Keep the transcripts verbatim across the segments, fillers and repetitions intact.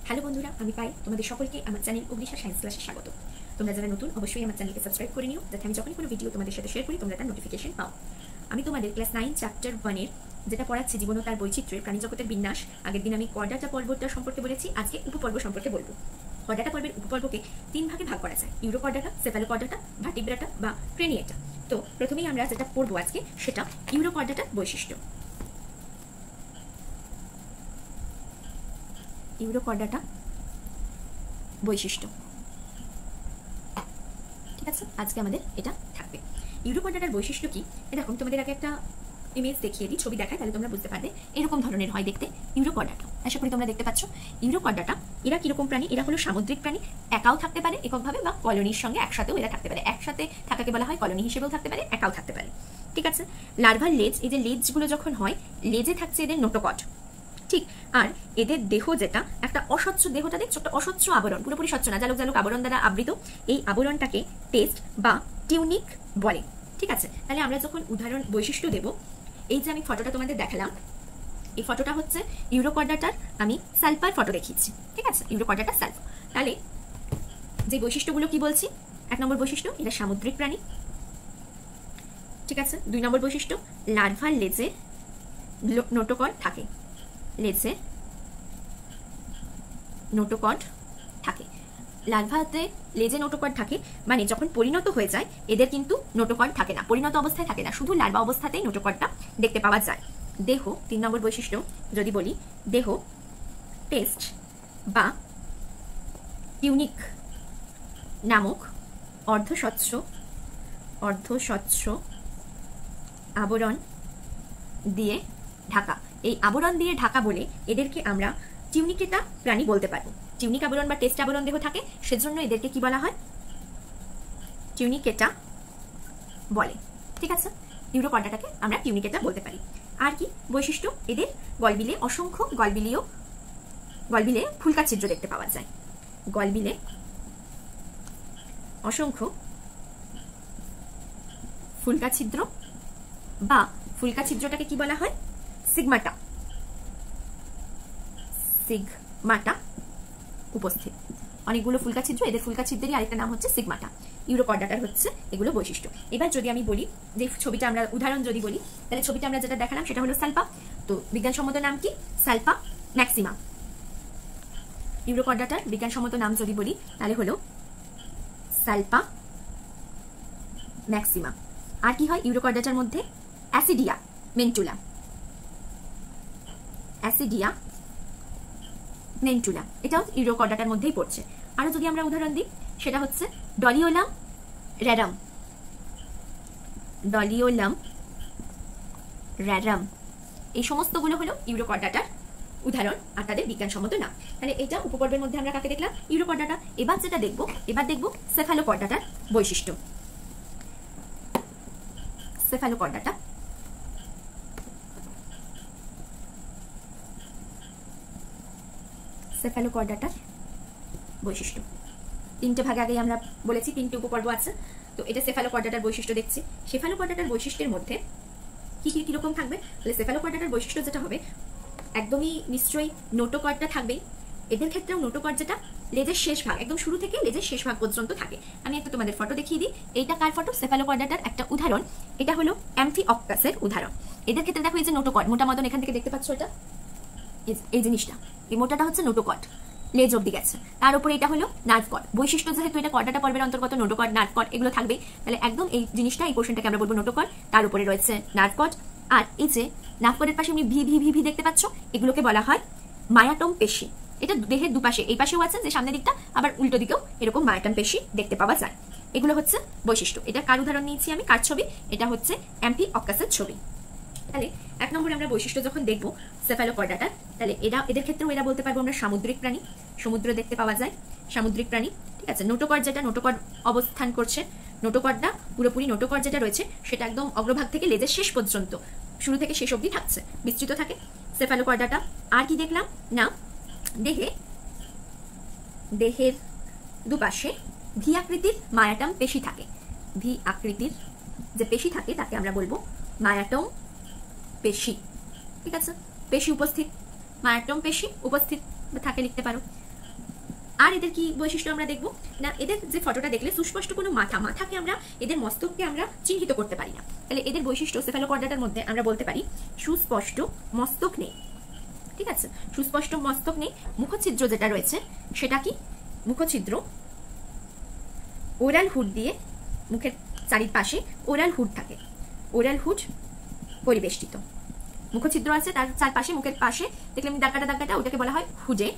Hello বন্ধুরা, আমি পাই তোমাদের সকলকে আমার চ্যানেল অগ্নিশা সায়েন্স ক্লাসে স্বাগত। তোমরা যারা নতুন অবশ্যই আমার চ্যানেলকে সাবস্ক্রাইব করে নিও, যাতে আমি যখনই কোনো ভিডিও তোমাদের সাথে শেয়ার করি তোমরা তার নোটিফিকেশন পাও। আমি তোমাদের ক্লাস নাইন চ্যাপ্টার ওয়ানের যেটা পড়াচ্ছি জীবন ও তার বৈচিত্র্যের প্রাণী জগতের বিন্যাস। আগের দিন আমি কর্ডাটা পর্বটা সম্পর্কে বলেছি, আজকে উপপর্ব সম্পর্কে বলবো। কর্ডাটা পর্বের উপপর্বকে তিন ভাগে ভাগ করা যায়, ইউরোকর্ডাটা, সেফালোকর্ডাটা, ভার্টিব্রাটা বা ক্রেনিয়েটা। তো প্রথমেই আমরা যেটা পড়বো আজকে সেটা ইউরোকর্ডাটার বৈশিষ্ট্য। ইউরোকর্ডাটা বৈশিষ্ট্য, ঠিক আছে, আজকে আমাদের এটা থাকবে। ইউরোকর্ডাটার বৈশিষ্ট্য কি এরকম তোমাদের আগে একটা ইমেজ দেখিয়ে দিই, ছবি দেখায়, তাহলে তোমরা বুঝতে পারবে। এরকম ধরনের হয় দেখতে ইউরোকর্ডাটা, আশা করি তোমরা দেখতে পাচ্ছ। ইউরোকর্ডাটা এরা কিরকম প্রাণী? এরা হলো সামুদ্রিক প্রাণী, একাও থাকতে পারে এককভাবে বা কলোনির সঙ্গে একসাথেও এরা থাকতে পারে। একসাথে থাকাকে বলা হয় কলোনি হিসেবেও থাকতে পারে, একাও থাকতে পারে, ঠিক আছে। লার্ভার লেজ, এই যে লেজগুলো যখন হয়, লেজে থাকছে এদের নোটোকট, ঠিক। আর এদের দেহ যেটা একটা অস্বচ্ছ, দেহটা দেখছো একটা অস্বচ্ছ আবরণ, পুরোপুরি স্বচ্ছ না, জালক জালক আবরণ দ্বারা আবৃত। এই আবরণটাকে টেস্ট বা টিউনিক বলে, ঠিক আছে। তাহলে আমরা যখন উদাহরণ বৈশিষ্ট্য দেব, এই যে আমি ফটোটা তোমাদের দেখালাম, এই ফটোটা হচ্ছে ইউরোকর্ডাটার আমি সালফার ফটো দেখিয়েছি, ঠিক আছে, ইউরোকর্ডাটার সালফার। তাহলে যে বৈশিষ্ট্যগুলো কি বলছি, এক নম্বর বৈশিষ্ট্য এরা সামুদ্রিক প্রাণী, ঠিক আছে। দুই নম্বর বৈশিষ্ট্য লার্ভার লেজে নোটোকট থাকে, লেজে নোটোকট থাকে। লার্ভাতে লেজে নোটোকট থাকে, মানে যখন পরিণত হয়ে যায় এদের কিন্তু নোটোকট থাকে না, পরিণত অবস্থায় থাকে না, শুধু লার্ভা অবস্থাতেই নোটোকটটা দেখতে পাওয়া যায়। দেহ, তিন নম্বর বৈশিষ্ট্য যদি বলি, দেহ টেস্ট বা টিউনিক নামক অর্ধস্বচ্ছ অর্ধস্বচ্ছ আবরণ দিয়ে ঢাকা। এই আবরণ দিয়ে ঢাকা বলে এদেরকে আমরা টিউনিকেটা প্রাণী বলতে পারবো। টিউনিক আবরণ বা টেস্ট আবরণ দেহ থাকে, সেজন্য এদেরকে কি বলা হয়? টিউনিকেটা বলে, ঠিক আছে। ইউরোকর্ডাটাকে আমরা টিউনিকেটা বলতে পারি। আর কি বৈশিষ্ট্য? এদের গলবিলে অসংখ্য গলবিলীয় গলবিলে ফুলকা ছিদ্র দেখতে পাওয়া যায়। গলবিলে অসংখ্য ফুলকা ছিদ্র বা ফুলকা ছিদ্রটাকে কি বলা হয়? সিগমাটা, সিগমাটা উপস্থিত। অনেকগুলো ফুলকা ছিদ্র, এদের ফুলকা ছিদ্রেরই আরেকটা নাম হচ্ছে সিগমাটা। ইউরোকর্ডাটার হচ্ছে এগুলো বৈশিষ্ট্য। এবার যদি আমি বলি যে ছবিটা আমরা উদাহরণ যদি বলি, তাহলে ছবিটা আমরা যেটা দেখালাম সেটা হলো সালপা। তো বিজ্ঞানসম্মত নাম কি? সালপা ম্যাক্সিমা। ইউরোকর্ডাটার বিজ্ঞানসম্মত নাম যদি বলি তাহলে হলো সালপা ম্যাক্সিমা। আর কি হয় ইউরোকর্ডাটার মধ্যে? অ্যাসিডিয়া মেন্টুলা, অ্যাসিডিয়া মেন্টুলা, এটাও ইউরোকর্ডাটার মধ্যেই পড়ছে। আরো যদি আমরা উদাহরণ দিই, সেটা হচ্ছে ডলিওলাম র্যারাম, ডলিওলাম র্যারাম। এই সমস্তগুলো হলো ইউরোকর্ডাটার উদাহরণ আর তাদের বিজ্ঞানসম্মত নাম। তাহলে এটা উপপর্বের মধ্যে আমরা কাকে দেখলাম? ইউরোকর্ডাটা। এবার যেটা দেখবো, এবার দেখবো সেফালোকর্ডাটার বৈশিষ্ট্য। সেফালোকর্ডাটা সেফালোকর্ডাটার বৈশিষ্ট্য তিনটে ভাগে আগে আমরা বলেছি, তিনটে উপপর্ব আছে। তো এটা সেফালোকর্ডাটার বৈশিষ্ট্য দেখছি। সেফালোকর্ডাটার বৈশিষ্ট্যের মধ্যে কি কি কিরকম থাকবে? তাহলে সেফালোকর্ডাটার বৈশিষ্ট্য যেটা হবে, একদমই নিশ্চয়ই নোটোকর্ডটা থাকবেই। এদের ক্ষেত্রেও নোটোকট যেটা লেজের শেষ ভাগ, একদম শুরু থেকে লেজের শেষ ভাগ পর্যন্ত থাকে। আমি একটা তোমাদের ফটো দেখিয়ে দিই। এইটা কার ফটো? সেফালোকর্ডাটার একটা উদাহরণ। এটা হলো অ্যাম্ফিঅক্টাসের উদাহরণ। এদের ক্ষেত্রে দেখো এই যে নোটোকট, মোটা মতন এখান থেকে দেখতে পাচ্ছ, এটা এই জিনিসটা, এই মোটাটা হচ্ছে নোটোকট, লেজ অব্দি গেছে। তার উপরে এটা হলো নার্ভ কট। বৈশিষ্ট্য যেহেতু এটা কর্ডাটা পর্বের অন্তর্গত, নোটোকট নার্ভ কট এগুলো থাকবেই। তাহলে একদম এই জিনিসটা, এই পোর্শনটাকে আমরা বলবো নোটোকট, তার উপরে রয়েছে নার্ভ কট। আর এই যে নার্ভ কটের পাশে এমনি ভি ভি ভি ভি দেখতে পাচ্ছ, এগুলোকে বলা হয় মায়াটম পেশি। এটা দেহের দুপাশে, এই পাশেও আছে যে সামনের দিকটা, আবার উল্টো দিকেও এরকম মায়াটম পেশি দেখতে পাওয়া যায়। এগুলো হচ্ছে বৈশিষ্ট্য। এটা কার উদাহরণ নিয়েছি আমি? কার ছবি? এটা হচ্ছে অ্যাম্ফিঅক্টাসের ছবি। তাহলে এক নম্বরে আমরা বৈশিষ্ট্য যখন দেখবো সেফালোকর্ডাটার, তাহলে এরা এদের ক্ষেত্রেও এরা বলতে পারবো আমরা সামুদ্রিক প্রাণী, সমুদ্র দেখতে পাওয়া যায়, সামুদ্রিক প্রাণী, ঠিক আছে। নোটোকট যেটা নোটোকট অবস্থান করছে, নোটোকটটা পুরোপুরি নোটোকট যেটা রয়েছে সেটা একদম অগ্রভাগ থেকে লেজের শেষ পর্যন্ত, শুরু থেকে শেষ অবধি থাকছে, বিস্তৃত থাকে সেফালোকর্ডাটা। আর কি দেখলাম না, দেহে দেহের দুপাশে ভি আকৃতির মায়াটম পেশি থাকে। ভি আকৃতির যে পেশি থাকে তাকে আমরা বলবো মায়াটম পেশি, ঠিক আছে। পেশি উপস্থিত, মায়াটম পেশি উপস্থিত থাকে লিখতে পারো। আর এদের কি বৈশিষ্ট্য আমরা দেখব না, এদের যে ফটোটা দেখলে সুস্পষ্ট কোনো মাথা, মাথাকে আমরা এদের মস্তককে আমরা চিহ্নিত করতে পারি না। তাহলে এদের বৈশিষ্ট্য সেফালোকর্ডাটার মধ্যে আমরা বলতে পারি সুস্পষ্ট মস্তক নেই, ঠিক আছে, সুস্পষ্ট মস্তক নেই। মুখছিদ্র যেটা রয়েছে সেটা কি, মুখছিদ্র ওরাল হুড দিয়ে, মুখের চারিপাশে ওরাল হুড থাকে, ওরাল হুড পরিবেষ্টিত, মুখছিদ্র আছে তার চারপাশে, মুখের পাশে দেখলে আমি দাগকাটা দাগকাটা, ওটাকে বলা হয় হুডে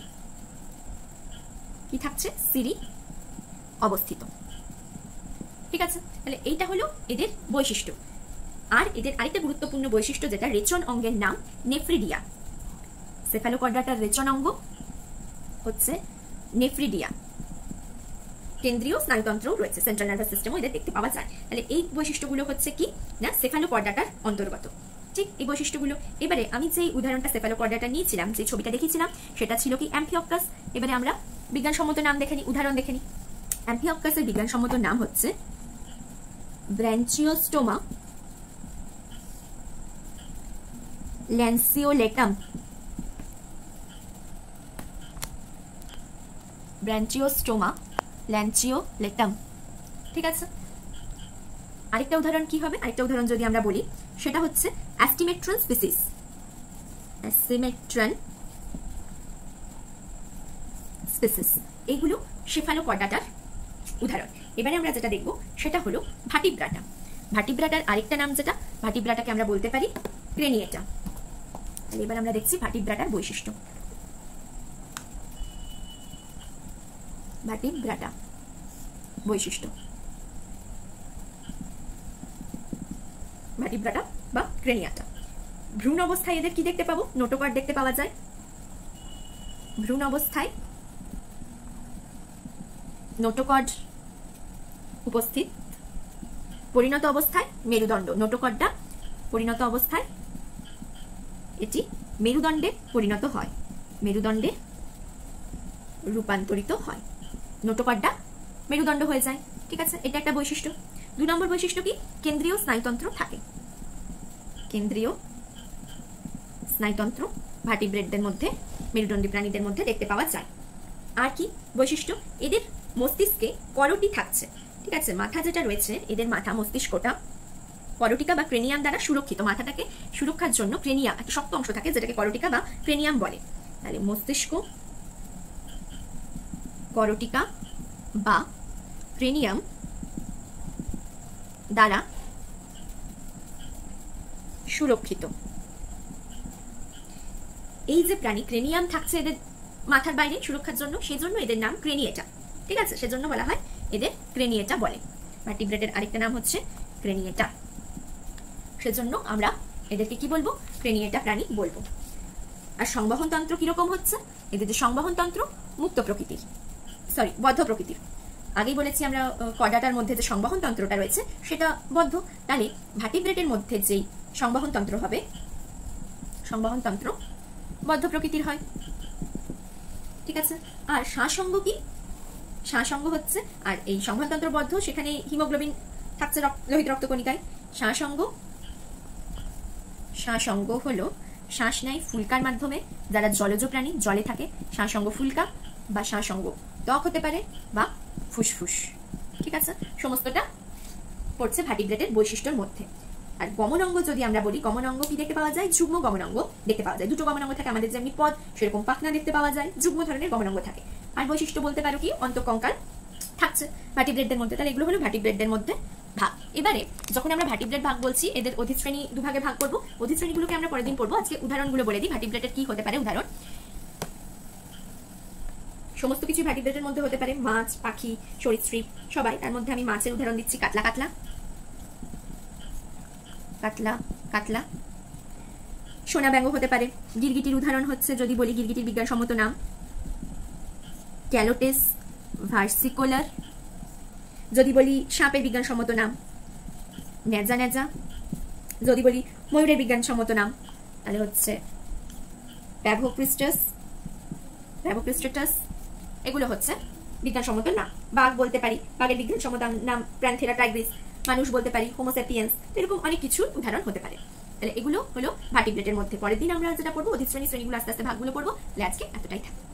কি থাকছে, সিরি অবস্থিত, ঠিক আছে। তাহলে এইটা হলো এদের বৈশিষ্ট্য। আর এদের আরেকটা গুরুত্বপূর্ণ বৈশিষ্ট্য যেটা রেচন অঙ্গের নাম নেফ্রিডিয়া। সেফালোকর্ডাটার রেচন অঙ্গ হচ্ছে নেফ্রিডিয়া। কেন্দ্রীয় স্নায়ুতন্ত্র রয়েছে, সেন্ট্রাল নার্ভাস সিস্টেমও এদের দেখতে পাওয়া যায়। তাহলে এই বৈশিষ্ট্যগুলো হচ্ছে কি না সেফালোকর্ডাটার অন্তর্গত, ঠিক এই বৈশিষ্ট্যগুলো। এবারে আমি যে উদাহরণটা সেফালোকর্ডাটা নিয়েছিলাম, যে ছবিটা দেখিয়েছিলাম, সেটা ছিল কি অ্যাম্ফিওকাস। এবারে আমরা বিজ্ঞানসম্মত নাম দেখে নিই, উদাহরণ দেখে নিই। অ্যাম্ফিওকাসের বিজ্ঞানসম্মত নাম হচ্ছে ব্র্যাঞ্চিওস্টোমা ল্যান্সিওলেটাম, ব্র্যাঞ্চিওস্টোমা ল্যান্সিওলেটাম, ঠিক আছে। আরেকটা উদাহরণ কি হবে, আরেকটা উদাহরণ যদি আমরা বলি সেটা হচ্ছে অ্যাস্টিমেট্রন স্পিসিস, অ্যাস্টিমেট্রন স্পিসিস, এইগুলো সেফালোকর্ডাটার উদাহরণ। এবারে আমরা যেটা দেখব সেটা হলো ভার্টিব্রাটা। ভার্টিব্রাটার আরেকটা নাম যেটা, ভার্টিব্রাটাকে আমরা বলতে পারি ক্রেনিয়েটা। তাহলে এবার আমরা দেখছি ভার্টিব্রাটার বৈশিষ্ট্য। ভার্টিব্রাটা বৈশিষ্ট্য, ভার্টিব্রাটা বা ক্রেনিয়াটা। ভ্রূণ অবস্থায় এদের কি দেখতে পাবো, নোটোকর্ড দেখতে পাওয়া যায়। ভ্রূণ অবস্থায় নোটোকর্ড উপস্থিত, পরিণত অবস্থায় মেরুদণ্ড। নোটোকর্ডটা পরিণত অবস্থায় এটি মেরুদণ্ডে পরিণত হয়, মেরুদণ্ডে রূপান্তরিত হয়, নোটোকর্ডটা মেরুদণ্ড হয়ে যায়, ঠিক আছে। এটা একটা বৈশিষ্ট্য। দুই নম্বর বৈশিষ্ট্য কি, কেন্দ্রীয় স্নায়ুতন্ত্র থাকে। কেন্দ্রীয় স্নায়ুতন্ত্র ভার্টিব্রেটদের মধ্যে, মেরুদণ্ডী প্রাণীদের মধ্যে দেখতে পাওয়া যায়। আর কি বৈশিষ্ট্য, এদের মস্তিষ্কে করটি থাকছে, ঠিক আছে। মাথা যেটা রয়েছে এদের মাথা, মস্তিষ্কটা করটিকা বা ক্রেনিয়াম দ্বারা সুরক্ষিত। মাথাটাকে সুরক্ষার জন্য ক্রেনিয়াম একটা শক্ত অংশ থাকে যেটাকে করটিকা বা ক্রেনিয়াম বলে। তাহলে মস্তিষ্ক করটিকা বা ক্রেনিয়াম দ্বারা সুরক্ষিত। এই যে প্রাণী ক্রেনিয়াম থাকছে এদের মাথার বাইরে সুরক্ষার জন্য, সেজন্য এদের নাম ক্রেনিয়েটা, ঠিক আছে। সেজন্য বলা হয় এদের ক্রেনিয়েটা বলে। ভার্টিব্রেটের আরেকটা নাম হচ্ছে ক্রেনিয়েটা, সেজন্য আমরা এদেরকে কি বলবো, ক্রেনিয়েটা প্রাণী বলবো। আর সংবহন তন্ত্র কিরকম হচ্ছে, এদের যে সংবহন তন্ত্র মুক্ত প্রকৃতির, সরি বদ্ধ প্রকৃতির। আগেই বলেছি আমরা কর্ডাটার মধ্যে যে সংবহন তন্ত্রটা রয়েছে সেটা বদ্ধ। তাহলে ভার্টিব্রেটের মধ্যে যেই সংবহন তন্ত্র হবে, সংবহন তন্ত্র বদ্ধ প্রকৃতির হয়, ঠিক আছে। আর শ্বাসঙ্গ কি, শ্বাসঙ্গ হচ্ছে, আর এই সংবহন তন্ত্র বদ্ধ, সেখানে হিমোগ্লোবিন থাকছে লোহিত রক্তকণিকায়। শ্বাসঙ্গ, শ্বাসঙ্গ হলো শ্বাস নেয় ফুলকার মাধ্যমে, যারা জলজ প্রাণী জলে থাকে। শ্বাসঙ্গ ফুলকা বা শ্বাসঙ্গ ত্বক হতে পারে বা ফুসফুস, ঠিক আছে। সমস্তটা পড়ছে ভার্টিব্রেটের বৈশিষ্ট্যের মধ্যে। আর গমনাঙ্গ যদি আমরা বলি, গমনাঙ্গ কি দেখতে পাওয়া যায়, যুগ্ম গমনাঙ্গ দেখতে পাওয়া যায়। দুটো গমনাঙ্গ থাকে, আমাদের যেমনি পদ সেরকম পাখনা দেখতে পাওয়া যায়, যুগ্ম ধরনের গমনাঙ্গ থাকে। আর বৈশিষ্ট্য বলতে পারো কি, অন্তঃকঙ্কাল থাকছে ভার্টিব্রেটদের মধ্যে। তাহলে এগুলো হলো ভার্টিব্রেটদের মধ্যে ভাগ। এবারে যখন আমরা ভার্টিব্রেট ভাগ বলছি, এদের অধিশ্রেণী দুভাগে ভাগ করবো। অধিশ্রেণীগুলোকে আমরা পরের দিন পড়বো। আজকে উদাহরণগুলো বলে দিই ভার্টিব্রেটের কি হতে পারে। উদাহরণ সমস্ত কিছু ভার্টিব্রেটের মধ্যে হতে পারে, মাছ, পাখি, সরীসৃপ সবাই। তার মধ্যে আমি মাছের উদাহরণ দিচ্ছি, কাতলা কাতলা কাতলা কাতলা সোনা ব্যাঙ হতে পারে। গিরগিটির উদাহরণ হচ্ছে, যদি বলি গিরগিটির বিজ্ঞানসম্মত নাম ক্যালোটেস ভার্সিকোলার। যদি বলি সাপের বিজ্ঞানসম্মত নাম নেজা নেজা। যদি বলি ময়ূরের বিজ্ঞানসম্মত নাম তাহলে হচ্ছে প্যাভোক্রিস্টাস প্যাভোক্রিস্টাস। এগুলো হচ্ছে বিজ্ঞানসম্মত নাম। বাঘ বলতে পারি, বাঘের বিজ্ঞানসম্মত নাম প্যান্থেরা টাইগ্রিস। মানুষ বলতে পারি হোমোসেপিয়েন্স। এরকম অনেক কিছু উদাহরণ হতে পারে। তাহলে এগুলো হলো ভার্টিব্রেটের মধ্যে। পরের দিন আমরা যেটা পড়বো অধিশ্রেণী শ্রেণীগুলো, আস্তে আস্তে ভাগগুলো পড়বো। তাহলে আজকে এতটাই থাকবে।